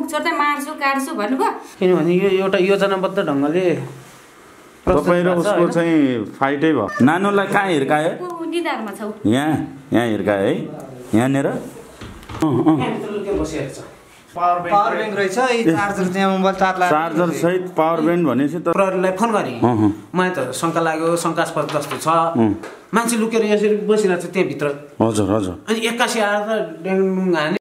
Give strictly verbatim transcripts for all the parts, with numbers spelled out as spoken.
मुखचोर चाहिँ मार्छु काट्छु भन्नुभयो। किनभने यो एउटा योजनाबद्ध ढङ्गले तपाईँ र उसको चाहिँ फाइटै भयो। नानुलाई कहाँ हिर्कायो? निधारमा छौ। यहाँ यहाँ हिर्कायो है यहाँनिर। पावर ब्याङ्क रहेछ, चार्जर त्यहाँ मोबाइल चार्ज लाग्यो। चार्जर सहित पावर ब्याङ्क भनेपछि त प्रहरीलाई फोन गरेँ। मलाई त शङ्का लाग्यो, शङ्कास्पद जस्तो छ। मान्छे लुकेर यसरी बसिरहेको छ त्यहाँभित्र। हजुर हजुर। अनि एक्कासी आएर त ड्याङ हाने।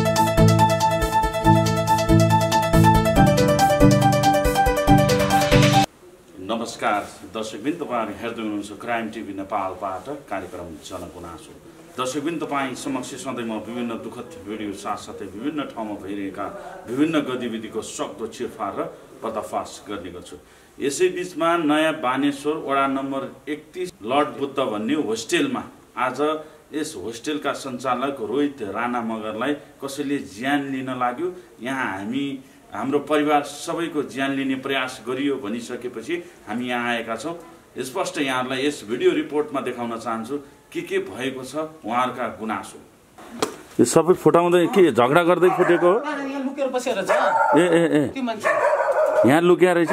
नमस्कार दर्शकबिन, तपाईँहरू हेर्दै हुनुहुन्छ क्राइम टिभी नेपालबाट कार्यक्रम जनगुनासो। दर्शकबिन, तपाईँ समक्ष सधैँ म विभिन्न दुःखद भिडियो साथसाथै विभिन्न ठाउँमा भइरहेका विभिन्न गतिविधिको सक्दो छिरफार र पर्दाफास गर्ने गर्छु। यसै बिचमा नयाँ बानेश्वर वडा नम्बर एकतिस लर्ड बुद्ध भन्ने होस्टेलमा आज यस होस्टेलका सञ्चालक रोहित राणा मगरलाई कसैले ज्यान लिन लाग्यो। यहाँ हामी हाम्रो परिवार सबैको ज्यान लिने प्रयास गरियो भनिसकेपछि हामी यहाँ आएका छौँ। स्पष्ट यहाँहरूलाई यस भिडियो रिपोर्टमा देखाउन चाहन्छु के के भएको छ उहाँहरूका गुनासो। यो सबै फुटाउँदै के झगडा गर्दै फुटेको हो? यहाँ लुकेर बसेर छ। ए ए ए त्यो मान्छे यहाँ लुकिया रहेछ,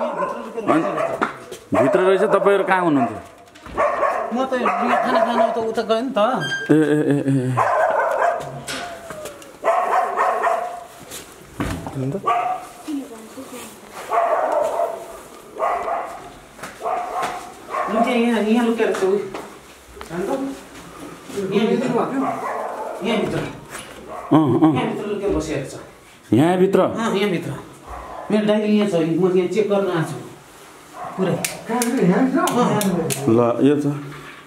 भित्र रहेछ। तपाईँहरू कहाँ हुनुहुन्थ्यो? म त खाना खान त उता गएँ नि त। ए ए ए ए यहाँ यहाँ लुकेर छ। यहाँभित्र यहाँभित्र लुकेर बसेर छ। यहाँभित्र यहाँभित्र मेरो डायरी यहाँ छ। म यहाँ चेक गर्न आएको छु पुरै। ल यो त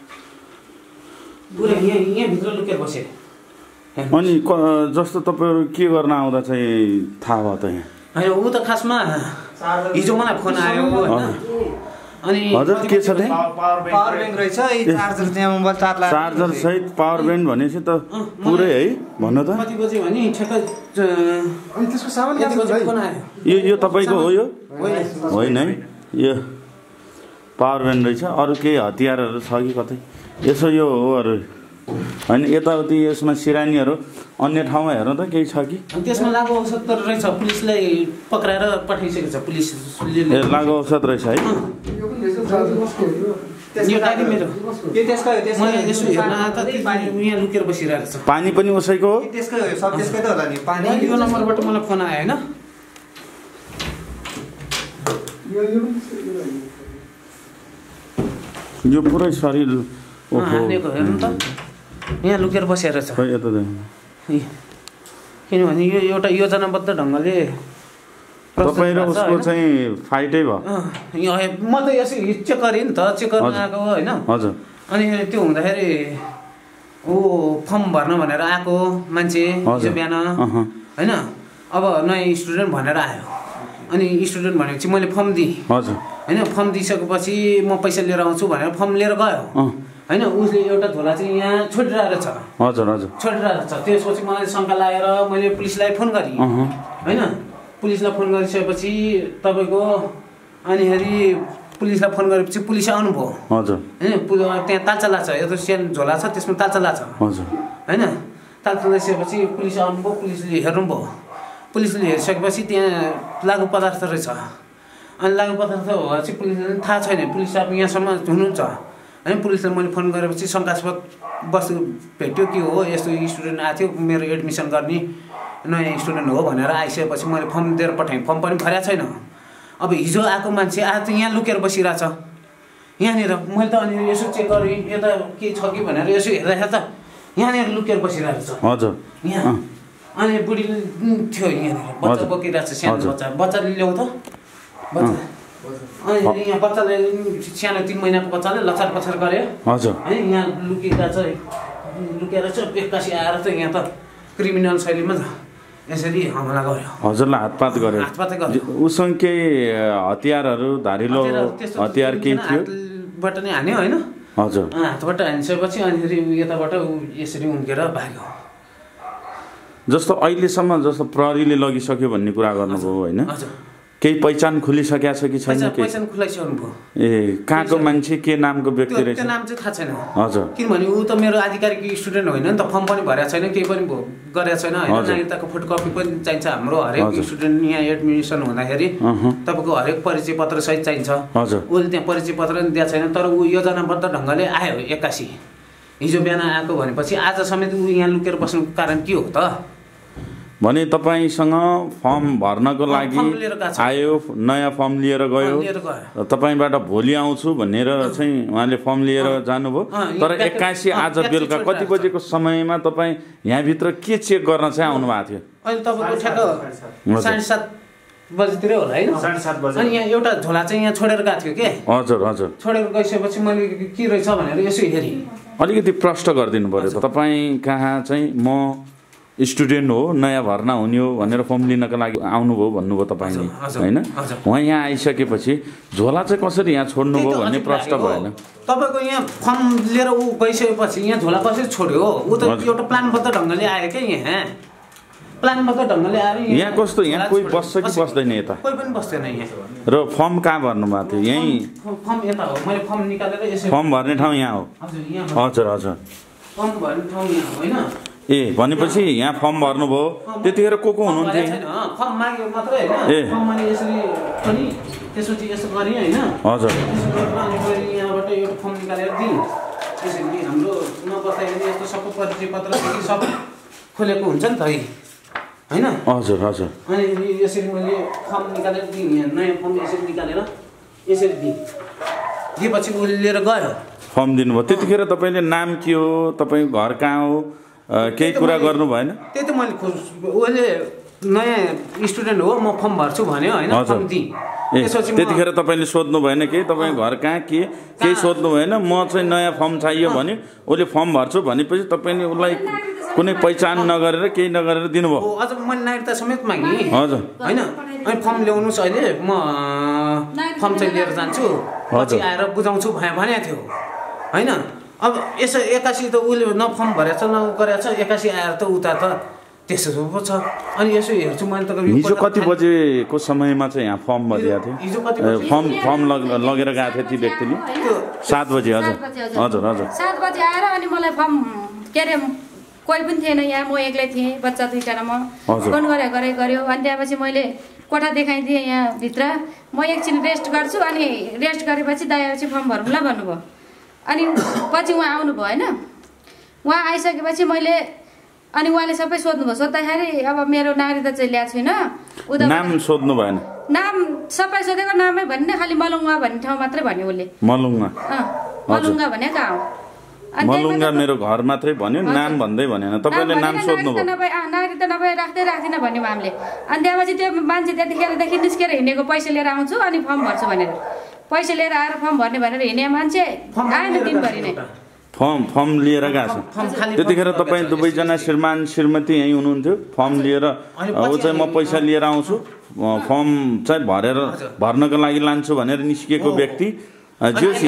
पुरै यहाँ यहाँभित्र लुकेर बसेर। अनि जस्तो तपाईँहरू के गर्न आउँदा चाहिँ थाहा भयो त? यहाँ होइन, ऊ त खासमा हिजो मलाई फोन आयो होइन। अनि हजुर के छ त्यहाँ? पावर ब्याङ्क रहेछ, चार्जर त्यहाँ मोबाइल चार्ज लाग्यो। चार्जर सहित पावर ब्याङ्क भनेपछि त पुरै है भन्नु त। कति बजे भने ठ्याक्कै त्यसको सामान फोन आयो। यो यो तपाईँको हो? यो होइन है, यो पावर ब्याङ्क रहेछ। अरू केही हतियारहरू छ कि कतै? यसो यो होहरू होइन, यताउति यसमा सिरानीहरू अन्य ठाउँमा हेर्नु त केही छ कि? त्यसमा लागु औषध त रहेछ, पुलिसलाई पक्राएर पठाइसकेको छ पुलिसले। ए लागु औषध रहेछ है। यो डायरी मेरो यो त्यसकै हो। त्यसमा यसो हेर्न त यहाँ लुकेर बसिरहेको छ। पानी पनि उसैको हो? त्यसकै हो, सब त्यसकै त होला नि। पानी यो नम्बरबाट मलाई फोन आयो होइन। यो पुरै शरीर हानेको हेर्नु त, यहाँ लुकेर बसेर छ। किनभने यो एउटा योजनाबद्ध ढङ्गले तपाईँ र उसको चाहिँ फाइटै भयो। म त यसो चेक गरेँ नि त, चेक गर्न आएको होइन। हजुर। अनि त्यो हुँदाखेरि ऊ फर्म भर्न भनेर आएको मान्छे हिजो बिहान होइन। अब नयाँ स्टुडेन्ट भनेर आयो। अनि स्टुडेन्ट भनेपछि मैले फर्म दिएँ। हजुर। होइन, फर्म दिइसकेपछि म पैसा लिएर आउँछु भनेर फर्म लिएर गयो होइन। उसले एउटा झोला चाहिँ यहाँ छोडिरहेको छ। हजुर हजुर। छोडिरहेको छ। त्यसपछि मलाई शङ्का लागेर मैले पुलिसलाई फोन गरेँ होइन। पुलिसलाई फोन गरिसकेपछि तपाईँको अनिखेरि पुलिसलाई फोन गरेपछि पुलिस आउनुभयो। हजुर। होइन, त्यहाँ तालचला छ, एउटा सानो झोला छ त्यसमा तालचला छ हजुर होइन। तालचला दिइसकेपछि पुलिस आउनुभयो, पुलिसले हेर्नुभयो। पुलिसले हेरिसकेपछि त्यहाँ लागु पदार्थ रहेछ। अनि लागु पदार्थ भएपछि पुलिसले थाहा छैन, पुलिस अब यहाँसम्म हुनुहुन्छ होइन। पुलिसलाई मैले फोन गरेपछि शङ्कास्पद वस्तु भेट्यो कि हो यस्तो स्टुडेन्ट आएको थियो, मेरो एडमिसन गर्ने नयाँ स्टुडेन्ट हो भनेर आइसकेपछि मैले फर्म दिएर पठाएँ। फर्म पनि भरेको छैन। अब हिजो आएको मान्छे आज त यहाँ लुकेर बसिरहेछ यहाँनिर। मैले त अनि यसो चेक गरेँ यता के छ कि भनेर यसो हेर्दाखेरि त यहाँनिर लुकेर बसिरहेको छ। हजुर। यहाँ अनि बुढी थियो यहाँनिर, बच्चा बोकिरहेको छ, सानो बच्चा। बच्चाले ल्याउ त बच्चा। अनि यहाँ बच्चाले सानो तिन महिनाको बच्चाले लछार पछार गऱ्यो। हजुर। है यहाँ लुकेर छ, लुकेर चाहिँ एक्कासी आएर त यहाँ त क्रिमिनल शैलीमा यसरी हमला गर्यो। हजुरलाई हातपात गर्यो? हातपात गर्यो। उसँग केही हतियारहरू धारिलो हतियार केही थियो? हातबाट नै हान्यो होइन। हजुर। हातबाट हानिसकेपछि अनि यताबाट यसरी उम्केर भाग्यो। जस्तो अहिलेसम्म जस्तो प्रहरीले लगिसक्यो भन्ने कुरा गर्नुभयो होइन? केही पहिचान खुलिसकेको छ कि छैन? पहिचान खुलाइसक्नु भयो। ए कहाँको मान्छे के नामको व्यक्ति रहेछ? त्यो नाम चाहिँ थाहा छैन। हजुर। किनभने ऊ त मेरो आधिकारिक स्टुडेन्ट होइन नि त, फर्म पनि भरेको छैन, केही पनि गरेको छैन होइन। नागरिकताको फोटोकपी पनि चाहिन्छ हाम्रो हरेक स्टुडेन्ट यहाँ एडमिसन हुँदाखेरि तपाईँको हरेक परिचय पत्र सहित चाहिन्छ। हजुर। उसले त्यहाँ परिचय पत्र पनि दिएको छैन, तर ऊ योजनाबद्ध ढङ्गले आयो एक्कासी। हिजो बिहान आएको भनेपछि आज समेत ऊ यहाँ लुकेर बस्नुको कारण के हो त? भने तपाईँसँग फर्म भर्नको लागि आयो, नयाँ फर्म लिएर गयो, तपाईँबाट भोलि आउँछु भनेर चाहिँ उहाँले फर्म लिएर जानुभयो, तर एक्कासी आज बेलुका कति बजेको समयमा तपाईँ यहाँभित्र के चेक गर्न चाहिँ आउनु भएको थियो? अहिले तपाईँको ठ्याक्क साढे सात बजीतिर होला होइन, साढे सात बजी। अनि यहाँ एउटा झोला चाहिँ यहाँ छोडेर गएको थियो के? हजुर हजुर। छोडेर गइसकेपछि मैले के रहेछ भनेर यसो हेरेँ। अलिकति प्रश्न गरिदिनु पऱ्यो त, तपाईँ कहाँ चाहिँ म स्टुडेन्ट हो, नयाँ भर्ना हुने हो भनेर फर्म लिनको लागि आउनुभयो भन्नुभयो तपाईँले होइन? उहाँ यहाँ आइसकेपछि झोला चाहिँ कसरी यहाँ छोड्नुभयो भन्ने प्रश्न भएन? तपाईँको यहाँ फर्म लिएर ऊ गइसकेपछि यहाँ झोला कसरी छोड्यो? ऊ त एउटा प्लानबद्ध ढङ्गले आयो क्या, यहाँ प्लानबद्ध ढङ्गले आएर यहाँ कस्तो, यहाँ कोही बस्छ कि बस्दैन? यता कोही पनि बस्दैन यहाँ। र फर्म कहाँ भर्नु भएको थियो? यहीँ फर्म यता हो, मैले फर्म निकालेर यसो। फर्म भर्ने ठाउँ यहाँ हो? हजुर हजुर। फर्म भर्ने ठाउँ यहाँ होइन? ए भनेपछि यहाँ फर्म भर्नुभयो, त्यतिखेर को को हुनुहुन्थ्यो? फर्म माग्यो मात्रै होइन, ए फर्म मैले यसरी पनि त्यसपछि यसो गरेँ होइन? हजुर। यसो गरेर अनि मैले यहाँबाट एउटा फर्म निकालेर दिएँ। त्यसरी हाम्रो नबस्दाखेरि यस्तो सबै परिचय पत्रदेखि सबै खोलेको हुन्छ नि त होइन? हजुर हजुर। अनि यसरी मैले फर्म निकालेर दिएँ, यहाँ नयाँ फर्म यसरी निकालेर यसरी दिएँ। दिएपछि उसले लिएर गयो, फर्म दिनुभयो। त्यतिखेर तपाईँले नाम के हो, तपाईँको घर कहाँ हो, केही कुरा गर्नु भएन? त्यही त मैले उसले नयाँ स्टुडेन्ट हो, म फर्म भर्छु भन्यो होइन, फर्म दिएँ। ए त्यतिखेर तपाईँले सोध्नु भएन कि तपाईँ घर कहाँ के केही सोध्नु भएन? म चाहिँ नयाँ फर्म चाहियो भने उसले फर्म भर्छु भनेपछि तपाईँले उसलाई कुनै पहिचान नगरेर केही नगरेर दिनुभयो? अझ मैले नागरिकता समेत मागेँ हजुर होइन? अनि फर्म ल्याउनुहोस्, अहिले म फर्म चाहिँ लिएर जान्छु, पछि आएर बुझाउँछु भने भनेको थियो होइन? अब यसो एक्कासी त उसले न फर्म भरेछ न गरेछ, एक्कासी आएर त उता त त्यसो पो छ। अनि यसो हेर्छु मैले त। हिजो कति बजेको समयमा चाहिँ यहाँ फर्म भरिएको थियो? हिजो कति फर्म फर्म लगेर गएको थियो ती व्यक्तिले? सात बजे। हजुर हजुर हजुर। सात बजे आएर अनि मलाई फर्म के अरे कोही पनि थिएन यहाँ, म एक्लै थिएँ, बच्चा दुईजना, म फोन गरेर गरे गऱ्यो। अनि त्यहाँपछि मैले कोठा देखाइदिएँ यहाँभित्र, म एकछिन रेस्ट गर्छु, अनि रेस्ट गरेपछि दायापछि फर्म भरौँला भन्नुभयो। अनि पछि उहाँ आउनुभयो होइन? उहाँ आइसकेपछि मैले अनि उहाँले सबै सोध्नुभयो। सोद्धाखेरि अब मेरो नागरिकता चाहिँ ल्याएको छुइनँ। नाम सोध्नु भएन? नाम सबै सोधेको, नामै भन्ने खालि मलुङ्गा भन्ने ठाउँ मात्रै भन्यो उसले। मलुङ्गा? मलुङ्गा भने कहाँ हो? मलुङ्गा मेरो घर मात्रै भन्यो, नाम भन्दै भनेन। तपाईँले नाम सोध्नुभयो? नागरिकता नभए राख्दै राख्दिनँ भन्यो उहाँले। अनि त्यहाँपछि त्यो मान्छे त्यतिखेरदेखि निस्केर हिँडेको, पैसा लिएर आउँछु अनि फर्म भर्छु भनेर। पैसा लिएर आएर फर्म भर्ने भनेर हिँडे मान्छे आएन दिनभरि नै। फर्म फर्म लिएर गएको छ? त्यतिखेर तपाईँ दुवैजना श्रीमान श्रीमती यहीँ हुनुहुन्थ्यो? फर्म लिएर ऊ चाहिँ म पैसा लिएर आउँछु, फर्म चाहिँ भरेर भर्नको लागि लान्छु भनेर निस्किएको व्यक्ति जोस्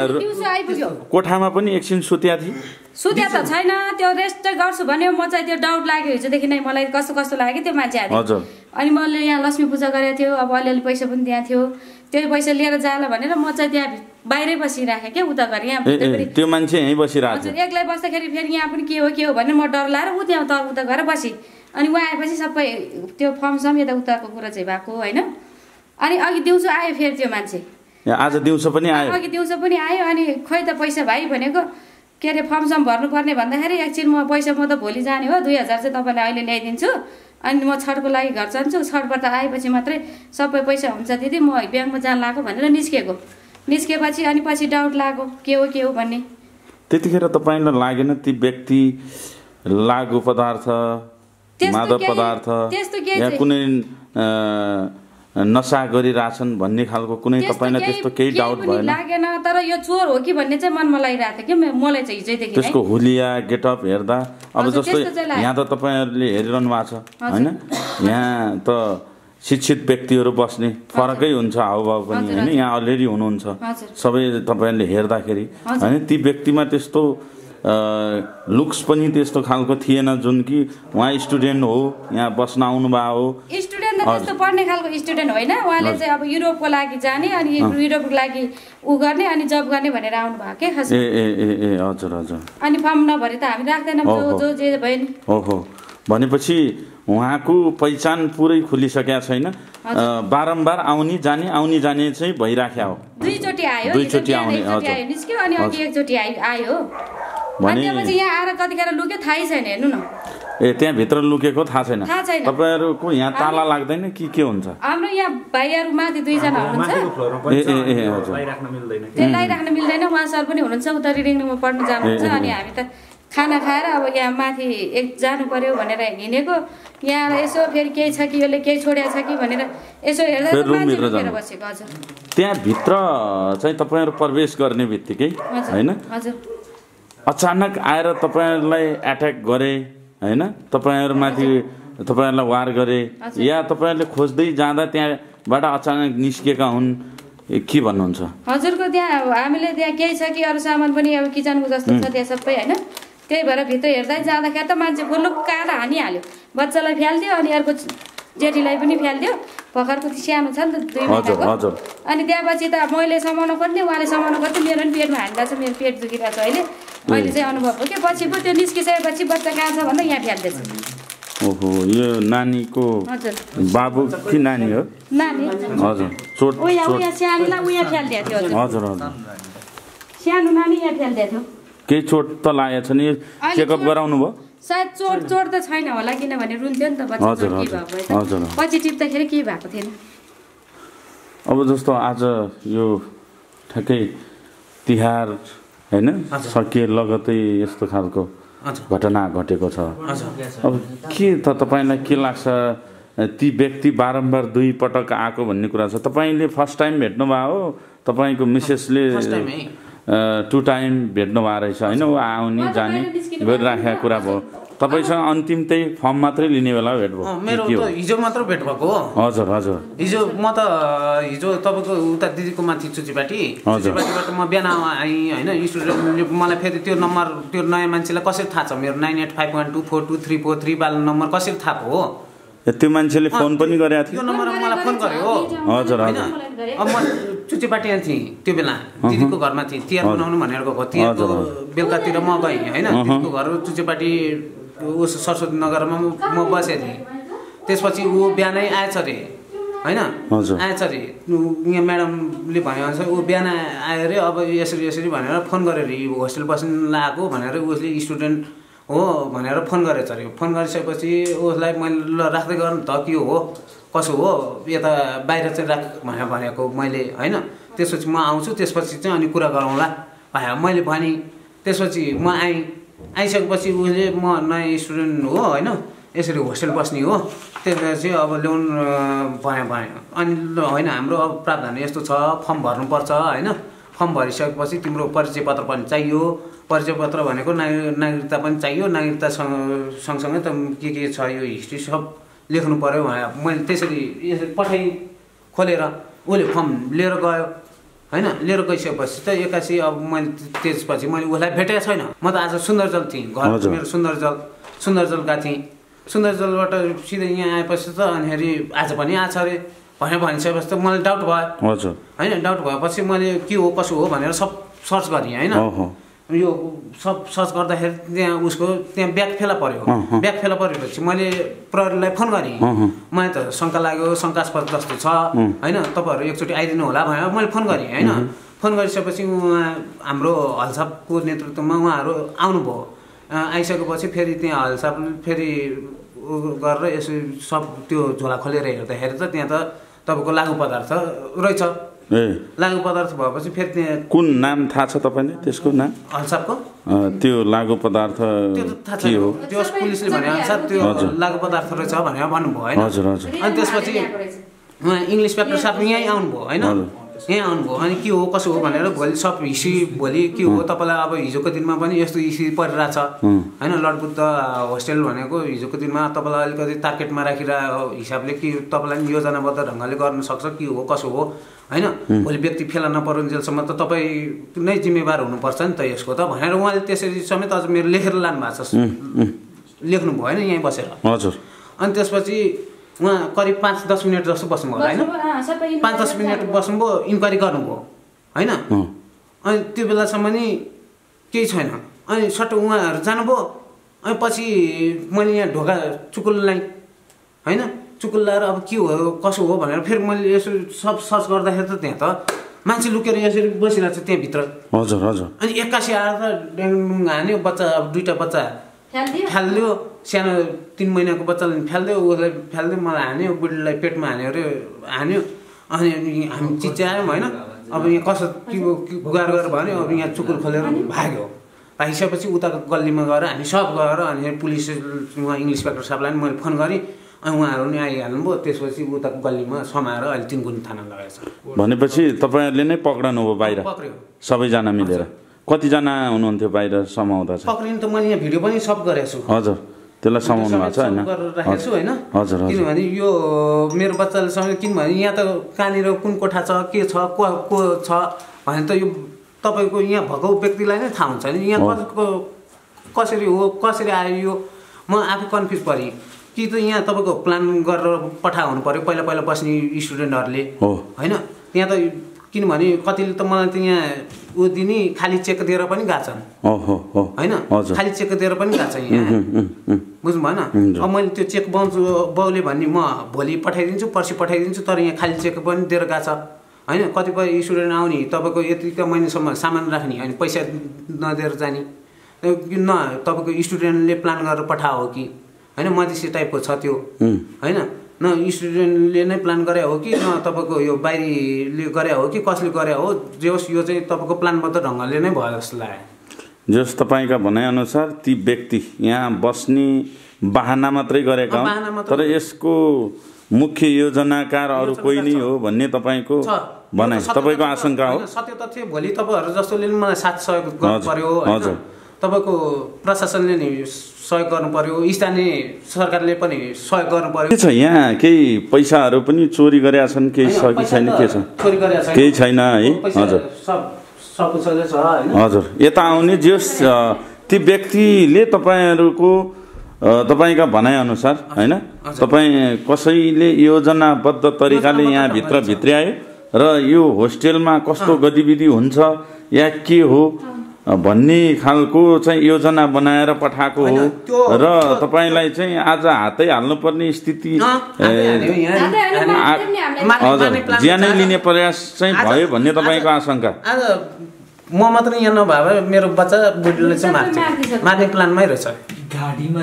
यहाँ कोठामा पनि एकछिन सुत्या थिए? सुत्या त छैन, त्यो रेस्ट गर्छु भन्यो। म चाहिँ त्यो डाउट लाग्यो हिजोदेखि नै, मलाई कस्तो कस्तो लाग्यो त्यो मान्छे आयो। अनि मैले यहाँ लक्ष्मी पूजा गरेको थियो, अब अलिअलि पैसा पनि त्यहाँ थियो, त्यही पैसा लिएर जाला भनेर म चाहिँ त्यहाँ बाहिरै बसिराखेँ क्या, उता गरेँ। यहाँ त्यो मान्छे यहीँ बसिरहेको थियो। एक्लै बस्दाखेरि फेरि यहाँ पनि के हो के हो भनेर म डर लाएर ऊ त्यहाँ उता उता गरेर बसेँ। अनि उहाँ आएपछि सबै त्यो फर्म सम यता उताको कुरा चाहिँ भएको होइन। अनि अघि दिउँसो आयो फेरि त्यो मान्छे, आज दिउँसो पनि आयो? अघि दिउँसो पनि आयो। अनि खोइ त पैसा भाइ भनेको के अरे फर्म सम भर्नुपर्ने भन्दाखेरि एकछिन म पैसा म त भोलि जाने हो, दुई हजार चाहिँ तपाईँलाई अहिले ल्याइदिन्छु, अनि म छठको लागि घर जान्छु, छठबाट आएपछि मात्रै सबै पैसा हुन्छ दिदी, म ब्याङ्कमा जान लाग्यो भनेर निस्केको। निस्केपछि अनि पछि डाउट लाग्यो के हो के हो भन्ने। त्यतिखेर तपाईँलाई लागेन ती व्यक्ति लागु पदार्थ, मादक पदार्थ या कुनै नशा गरिरहेछन् भन्ने खालको कुनै तपाईँलाई त्यस्तो केही डाउट भएन? लागेन, तर यो चोर हो कि भन्ने चाहिँ मनमा लागिरहेको थियो कि मलाई चाहिँ हिजोदेखि। त्यसको हुलिया गेटअप हेर्दा अब जस्तो यहाँ त तपाईँहरूले हेरिरहनु भएको छ होइन? यहाँ त शिक्षित व्यक्तिहरू बस्ने फरकै हुन्छ हावभाव पनि होइन? यहाँ अलरेडी हुनुहुन्छ सबै तपाईँहरूले हेर्दाखेरि होइन? ती व्यक्तिमा त्यस्तो लुक्स पनि त्यस्तो खालको थिएन जुन कि उहाँ स्टुडेन्ट हो, यहाँ बस्न आउनुभएको हो। स्टुडेन्ट सबैजना त्यस्तो पढ्ने खालको स्टुडेन्ट होइन उहाँले चाहिँ अब युरोपको लागि जाने अनि युरोपको लागि ऊ गर्ने अनि जब गर्ने भनेर आउनु भएको के खास ए ए ए ए हजुर हजुर अनि फर्म नभरे त हामी राख्दैनौँ जो जो जे भयो नि ओहो भनेपछि उहाँको पहिचान पुरै खुलिसकेको छैन बारम्बार आउने जाने आउने जाने चाहिँ भइराख्या हो दुईचोटि आयो दुईचोटि आउने हजुर निस्क्यो अनि अघि एकचोटि आयो अनि त्यसपछि यहाँ आएर कतिखेर लुक्यो थाहै छैन हेर्नु न ए त्यहाँ भित्र लुकेको थाहा छैन तपाईहरुको यहाँ ताला लाग्दैन कि के हुन्छ हाम्रो यहाँ भाइहरु माथि दुईजना हुनुहुन्छ ए ए ए हजुर लगाइराख्न मिल्दैन त्यसलाई राख्न मिल्दैन उहाँ सर पनि हुनुहुन्छ उता रिडिङमा पढ्न जानुहुन्छ अनि हामी त खाना खाएर अब यहाँ माथि एक जानु पर्यो भनेर हिँडेको यहाँ यसो फेरि केही छ कि यसले केही छोडेको छ कि भनेर यसो हेर्दा मान्छे लुकेर बसेको हजुर त्यहाँ भित्र चाहिँ तपाईहरु प्रवेश गर्ने बित्तिकै हैन हजुर अचानक आएर तपाईहरुलाई अट्याक गरे हैन तपाईहरुमाथि तपाईहरुलाई वार गरे या तपाईहरुले खोज्दै जाँदा त्यहाँबाट अचानक निस्केका हुन् के भन्नुहुन्छ हजुरको त्यहाँ हामीले त्यहाँ केही छ कि अरु सामान पनि अब किचनको जस्तो छ त्यहाँ सबै हैन त्यही भएर भित्र हेर्दै जाँदाखेरि त मान्छे फुलुक्काएर हानिहाल्यो बच्चालाई फ्याल्दियो अनि अर्को जेठीलाई पनि फ्याल्दियो भर्खरको सानो छ नि त दुई महिनाको अनि त्यसपछि त मैले समाउनु खोज्ने उहाँले समाउनु खोज्थ्यो मेरो पनि पेटमा हानिरहेको छ मेरो पेट दुखिरहेको छ अहिले अहिले चाहिँ अनुभव हो कि पछि पो त्यो निस्किसकेपछि बच्चा कहाँ छ भन्दा यहाँ फ्याल्दैछ ओहो यो नानीको बाबु कि नानी हो नानी हजुर चोट उया उया सानोलाई उया फ्याल्दिएको थियो हजुर हजुर सानो नानी यहाँ फ्याल्दिएको थियो केही चोट त लागेको छ नि चेकअप गराउनु भयो सायद चोट चोट त छैन होला किनभने रुन्थ्यो नि त बच्चा के भएको पछि टिप्दाखेरि के भएको थिएन अब जस्तो आज यो ठ्याक्कै तिहार हैन सकिए लगतै यस्तो खालको घटना घटेको छ अब के त तपाईलाई के लाग्छ ती व्यक्ति बारम्बार दुई पटक आएको भन्ने कुरा छ तपाईले फर्स्ट टाइम भेट्नु भयो हो तपाईको मिसेसले टु टाइम भेट्नु भएको रहेछ हैन उ आउने जाने गरिराखेको कुरा भयो तपाईसँग अन्तिम त्यही फर्म मात्रै लिने बेला भेट भयो मेरो त हिजो मात्र भेट भएको हो हजुर हजुर हिजो म त हिजो तपाईको उता दिदीको माथि चुचीपाटी चुचीपाटीबाट म बिहान आएँ हैन स्टुडेन्टले मलाई फेरि त्यो नम्बर त्यो नयाँ मान्छेलाई कसरी थाहा छ मेरो nine eight five one two four two three four three बाल नम्बर कसरी थाहा हो त्यो मान्छेले फोन पनि गरेको थियो त्यो नम्बरमा मलाई फोन गर्यो हो हजुर हजुर अब म चुचीपाटीमा थिएँ त्यो बेला दिदीको घरमा थिएँ तिहार बनाउनु भनेर गएको तिहारको बेलुकातिर म गएँ हैन दिदीको घर चुचीपाटी उस सरस्वती नगरमा म बसेको थिएँ त्यसपछि ऊ बिहानै आएछ अरे हैन आएछ अरे यहाँ म्याडमले भनेअनुसार ऊ बिहान आयो अरे अब यसरी यसरी भनेर फोन गर्यो अरे होस्टेल बस्न लागेको भनेर उसले स्टुडेन्ट हो भनेर फोन गरेछ अरे फोन गरिसकेपछि उसलाई मैले ल राख्दै गर्नु त के हो कसो हो यता बाहिर चाहिँ राख भनेर भनेको मैले हैन त्यसपछि म आउँछु त्यसपछि चाहिँ अनि कुरा गरौँला भाइ मैले भने त्यसपछि म आएँ आइसकेपछि उसले म नयाँ स्टुडेन्ट हो हैन यसरी होस्टेल बस्ने हो त्यसमा चाहिँ अब ल्याउन भने भने अनि हैन हाम्रो अब प्रावधान यस्तो छ फर्म भर्नुपर्छ हैन फर्म भरिसकेपछि तिम्रो परिचय पत्र पनि चाहियो परिचय पत्र भनेको नागरिकता पनि चाहियो नागरिकता सँगसँगै त के के छ यो हिस्ट्री सब लेख्नु पर्यो भने मैले त्यसरी यसरी पठाइ खोलेर उसले फर्म लिएर गयो हैन लिएर गइसकेपछि त एक्कासी अब मैले त्यसपछि मैले उसलाई भेटेको छैन म त आज सुन्दरजल थिएँ घर मेरो सुन्दरजल सुन्दरजल गएको थिएँ सुन्दरजलबाट सिधै यहाँ आएपछि त अनिखेरि आज पनि आछ अरे भनेर भनिसकेपछि त मलाई डाउट भयो हजुर हैन डाउट भएपछि मैले के हो कसो हो भनेर सब सर्च गरेँ हैन यो सब सर्च गर्दाखेरि त्यहाँ उसको त्यहाँ ब्याग फेला पर्यो ब्याग फेला परेपछि मैले प्रहरीलाई फोन गरेँ मलाई त शङ्का लाग्यो शङ्कास्पद जस्तो छ हैन तपाईँहरू एकचोटि आइदिनु होला भनेर मैले फोन गरेँ हैन फोन गरिसकेपछि उहाँ हाम्रो हलसाबको नेतृत्वमा उहाँहरू आउनुभयो आइसकेपछि फेरि त्यहाँ हलसाबले फेरि गरेर यसो सब त्यो झोला खोलेर हेर्दाखेरि त त्यहाँ त तपाईँको लागु पदार्थ रहेछ ए लागु पदार्थ भएपछि फेरि त्यहाँ कुन नाम थाहा छ तपाईले त्यसको नाम हलसाबको त्यो लागु पदार्थ के हो त्यो पुलिसले भने अनुसार त्यो लागु पदार्थ रहेछ भनेर भन्नुभयो हैन हजुर हजुर अनि त्यसपछि उहाँ इङ्ग्लिस पेपर साहब यहीँ आउनुभयो हैन यहीँ आउनुभयो अनि के हो कसो हो भनेर भोलि सब हिस्ट्री भोलि के हो तपाईँलाई अब हिजोको दिनमा पनि यस्तो स्थिति परिरहेछ हैन लर्ड बुद्ध होस्टेल भनेको हिजोको दिनमा तपाईँलाई अलिकति टार्गेटमा राखेर हिसाबले के तपाईँलाई योजनाबद्ध ढङ्गले गर्न सक्छ के हो कसो हो हैन भोलि व्यक्ति फेला नपरुन्जेलसम्म त तपाईँ नै जिम्मेवार हुनुपर्छ नि त यसको त भनेर उहाँले त्यसरी समेत अझ मेरो लेखेर लानु भएको छ लेख्नु भयो नि यहीँ बसेर हजुर अनि त्यसपछि उहाँ करिब पाँच दस मिनट जस्तो बस्नुभयो होला होइन पाँच दस मिनट बस्नुभयो इन्क्वायरी गर्नुभयो होइन अनि त्यो बेलासम्म नि केही छैन अनि सट्ट उहाँहरू जानुभयो अनि पछि मैले यहाँ ढोका चुकुल्लाई होइन चुकुल लाएर अब के हो कसो हो भनेर फेरि मैले यसो सब सर्च गर्दाखेरि त त्यहाँ त मान्छे लुकेर यसरी बसिरहेको छ त्यहाँभित्र हजुर हजुर अनि एक्कासी आएर त ड्याङ हान्यो बच्चा अब दुईवटा बच्चा फालिदियो सानो तिन महिनाको बच्चाले फालिदियो उसलाई फालिदियो मलाई हान्यो बुढीलाई पेटमा हान्यो अरे हान्यो अनि हामी चिच्यायौँ होइन अब यहाँ कसो के गुहार गरेर भन्यो अब यहाँ चुकुल खोलेर भाग्यो भागिसकेपछि उताको गल्लीमा गएर हामी सब गएर अनि पुलिस उहाँ इङ्ग्लिस इन्सपेक्टर साहबलाई पनि मैले फोन गरेँ अनि उहाँहरू पनि आइहाल्नुभयो त्यसपछि उताको गल्लीमा समाएर अहिले तिनगुनी थाना लगाएछ भनेपछि तपाईँहरूले नै पक्राउनु भयो बाहिर पक्रियो सबैजना मिलेर कतिजना हुनुहुन्थ्यो बाहिर समाउँदा चाहिँ पक्रिनु त मैले यहाँ भिडियो पनि सब गरेको छु हजुर त्यसलाई समाउनु भएको छ होइन राखेको छु होइन हजुर किनभने यो मेरो बच्चाले समय किनभने यहाँ त कहाँनिर कुन कोठा छ के छ को को छ भने त यो तपाईँको यहाँ भएको व्यक्तिलाई नै थाहा हुन्छ नि यहाँ कसको कसरी हो कसरी आयो यो म आफै कन्फ्युज परेँ कि त यहाँ तपाईँको प्लान गरेर पठा हुनु पर्यो पहिला पहिला बस्ने स्टुडेन्टहरूले होइन त्यहाँ त किनभने कतिले त मलाई त यहाँ ऊ दिने खाली चेक दिएर पनि गएको छन् होइन खाली चेक दिएर पनि गएको छ यहाँ बुझ्नु भएन अब मैले त्यो चेक बाउँछु बाउले भन्ने म भोलि पठाइदिन्छु पर्सि पठाइदिन्छु तर यहाँ खाली चेक पनि दिएर गएको छ होइन कतिपय स्टुडेन्ट आउने तपाईँको यतिका महिनासम्म सामान राख्ने अनि पैसा नदिएर जाने न तपाईँको स्टुडेन्टले प्लान गरेर पठाओ कि होइन मधेसी टाइपको छ त्यो होइन न स्टुडेन्टले नै प्लान गरे हो कि न तपाईँको यो बाहिरीले गरे हो कि कसले गरे हो जे होस् यो चाहिँ तपाईँको प्लानबद्ध ढङ्गले नै भयो जस्तो लाग्यो जस तपाईँका भनाइअनुसार ती व्यक्ति यहाँ बस्ने बाहना मात्रै गरेका हुन् तर यसको मुख्य योजनाकार अरू कोही नै हो भन्ने तपाईँको भनाइ तपाईँको आशंका हो सत्य तथ्य भोलि तपाईँहरू जस्तोले मलाई साथ सहयोग गर्नु पर्यो होइन तपाईँको प्रशासनले नि सहयोग गर्नु पर्यो स्थानीय सरकारले पनि सहयोग गर्नु पर्यो के छ यहाँ केही पैसाहरू पनि चोरी गरेका छन् केही छ कि छैन के छ चोरी गरेका छैन केही छैन है हजुर हजुर यता आउने जस ती व्यक्तिले तपाईँहरूको तपाईँका भनाइअनुसार होइन तपाईँ कसैले योजनाबद्ध तरिकाले यहाँ भित्र भित्र्यायो र यो होस्टेलमा कस्तो गतिविधि हुन्छ या के हो भन्ने खालको चाहिँ योजना बनाएर पठाएको हो र तपाईँलाई चाहिँ आज हातै हाल्नुपर्ने स्थिति हजुर ज्यानै लिने प्रयास चाहिँ भयो भन्ने तपाईँको आशंका म मात्रै यहाँ नभए मेरो बच्चा बुढीले चाहिँ मार्छ मार्ने प्लानमै रहेछ गाडीमा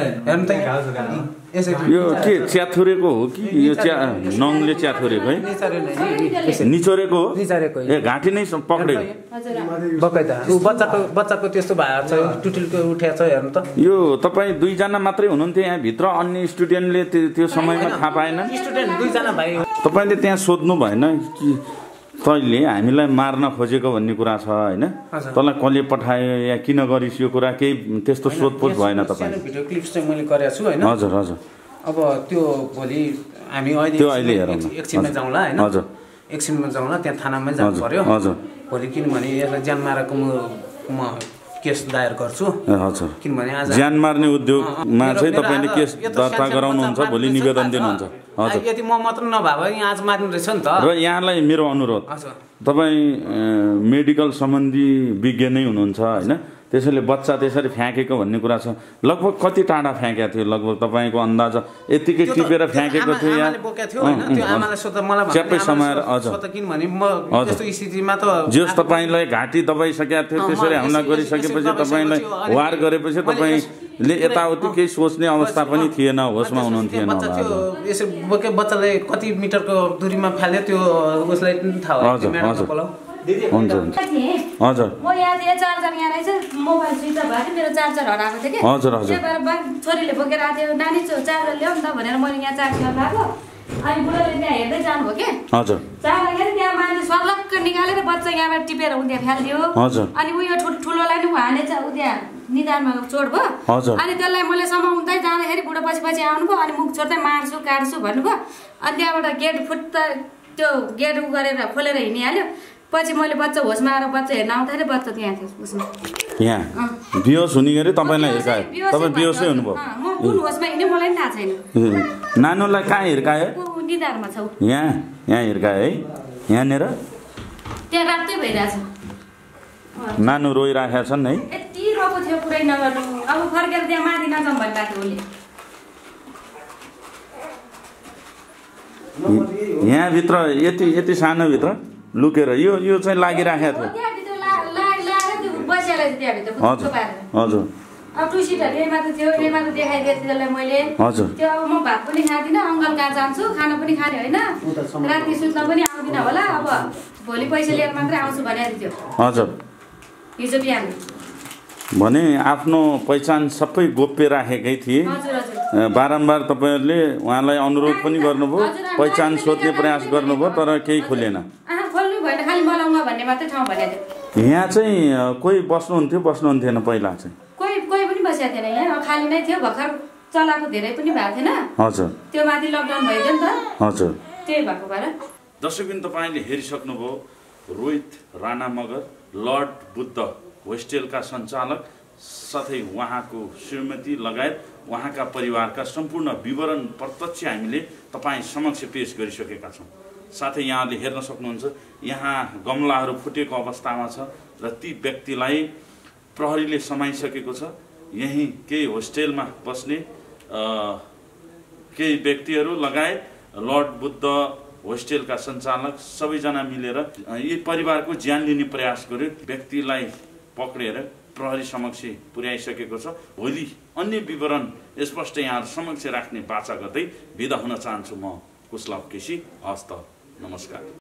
यो के च्याथुरेको हो कि यो च्या नङले च्याथुरेको है निचोरेको हो ए घाँटी नै पक्रेको बकैता उ बच्चाको बच्चाको त्यस्तो भएको छ टुटिलको उठेको छ हेर्नु त यो तपाईँ दुईजना मात्रै हुनुहुन्थ्यो यहाँ भित्र अन्य स्टुडेन्टले त्यो समयमा थाहा पाएन स्टुडेन्ट दुईजना भाइ तपाईँले त्यहाँ सोध्नु भएन कि तैँले हामीलाई मार्न खोजेको भन्ने कुरा छ होइन तँलाई कसले पठायो या किन गरिस् यो कुरा केही त्यस्तो सोधपोछ भएन तपाईँ भिडियो क्लिप्स चाहिँ मैले गरेको छु होइन हजुर हजुर अब त्यो भोलि हामी अहिले त्यो अहिले हेरौँ एकछिनमा जाउँला होइन हजुर एकछिनमा जाउँला त्यहाँ थानामै जानु पर्यो हजुर भोलि किनभने यसलाई ज्यान मारेको म केस दायर गर्छु हजुर किनभने आज ज्यान मार्ने उद्योगमा चाहिँ तपाईँले केस दर्ता गराउनुहुन्छ भोलि निवेदन दिनुहुन्छ हजुर यदि म मात्र नभए यहाँ आज मार्नु रहेछ नि त र यहाँलाई मेरो अनुरोध तपाईँ मेडिकल सम्बन्धी विज्ञ नै हुनुहुन्छ होइन त्यसैले बच्चा त्यसरी फ्याँकेको भन्ने कुरा छ लगभग कति टाढा फ्याँकेको थियो लगभग तपाईँको अन्दाज यतिकै टिपेर फ्याँकेको थियो या च्याप्पै समाएर हजुर जस तपाईँलाई घाँटी दबाइसकेको थियो त्यसरी हमला गरिसकेपछि तपाईँलाई वार गरेपछि तपाईँले यताउति केही सोच्ने अवस्था पनि थिएन होसमा हुनुहुन्थेन यसरी बच्चालाई कति मिटरको दूरीमा फाल्यो त्यो उसलाई थाहा हजुर हजुर हुन्छ हुन्छ हजुर म यहाँ चाहिँ चार्जर यहाँ रहेछ मोबाइल स्विच अफ भएको मेरो चार्जर हराएको थियो कि हजुर हजुर छोरीले बोकेर आएको थियो नानी चार्जर ल्याऊ नि त भनेर मैले यहाँ चार्जर लगाएको अनि बुढोले त्यहाँ हेर्दै जानुभयो कि हजुर चार्जर त्यहाँ मान्छे सर्लक्क निकालेर बच्चा यहाँबाट टिपेर उ त्यहाँ फालिदियो अनि उयो ठुलोलाई नि हानेछ उ त्यहाँ निधारमा चोट भयो अनि त्यसलाई मैले समाउँदै जाँदाखेरि बुढो पछि पछि आउनुभयो अनि मुख छोड्दै मार्छु काट्छु भन्नुभयो अनि त्यहाँबाट गेट फुट्दा त्यो गेट उ गरेर खोलेर हिँडिहाल्यो पछि मैले बच्चा होसमा आएर बच्चा हेर्न आउँदाखेरि बच्चा त्यहाँ थियो उसमा यहाँ बिहोस हुने गरी तपाईँलाई हिर्कायो तपाईँ बिहोसै हुनुभयो म कुन होसमा हिँड्यो मलाई पनि थाहा छैन नानुलाई कहाँ हिर्कायो ऊ निधारमा छ ऊ यहाँ यहाँ हिर्कायो है यहाँनिर त्यहाँ रातै भइरहेछ नानु रोइराखेका छन् है यति रोएको थियो पुरै नगर्नु अब फर्केर त्यहाँ माथि नजाउँ भनिरहेको थियो उसले यहाँभित्र यति यति सानोभित्र लुकेर यो यो चाहिँ लागिराखेको थियो त्यहाँभित्र लाएर त्यो बसिहालेको थियो त्यहाँभित्र हजुर हजुर अब टु सिटहरू यही मात्र थियो यही मात्र देखाइदिएको थियो त्यसलाई मैले हजुर त्यो अब म भात पनि खाँदिनँ अङ्कल कहाँ जान्छु खाना पनि खाने होइन राति सुत्न पनि आउँदिनँ होला अब भोलि पैसा लिएर मात्रै आउँछु भनेको थियो हजुर हिजो बिहान भने आफ्नो पहिचान सबै गोप्य राखेकै थिए हजुर हजुर बारम्बार तपाईँहरूले उहाँलाई अनुरोध पनि गर्नुभयो पहिचान सोध्ने प्रयास गर्नुभयो तर केही खुलेन आहा खोल्नु भएन खालि मलङ्गा भन्ने मात्रै ठाउँ भनेको थियो यहाँ चाहिँ कोही बस्नुहुन्थ्यो बस्नुहुन्थेन पहिला चाहिँ कोही कोही पनि बसेको थिएन यहाँ खाली नै थियो भर्खर चलाएको धेरै पनि भएको थिएन हजुर त्यो माथि लकडाउन भइदियो नि त हजुर त्यही भएको भएर दर्शकबिन तपाईँले हेरिसक्नुभयो रोहित राणा मगर लर्ड बुद्ध होस्टेलका सञ्चालक साथै उहाँको श्रीमती लगायत उहाँका परिवारका सम्पूर्ण विवरण प्रत्यक्ष हामीले तपाईँ समक्ष पेश गरिसकेका छौँ साथै यहाँले हेर्न सक्नुहुन्छ यहाँ गमलाहरू फुटेको अवस्थामा छ र ती व्यक्तिलाई प्रहरीले समाइसकेको छ यही केही होस्टेलमा बस्ने केही व्यक्तिहरू लगायत लर्ड बुद्ध होस्टेलका सञ्चालक सबैजना मिलेर यी परिवारको ज्यान लिने प्रयास गर्यो व्यक्तिलाई पक्रेर प्रहरी समक्ष पुर्याइसकेको छ भोलि अन्य विवरण स्पष्ट यहाँ समक्ष राख्ने बाचा गर्दै बिदा हुन चाहन्छु म कुशलभ केसी हस्त नमस्कार।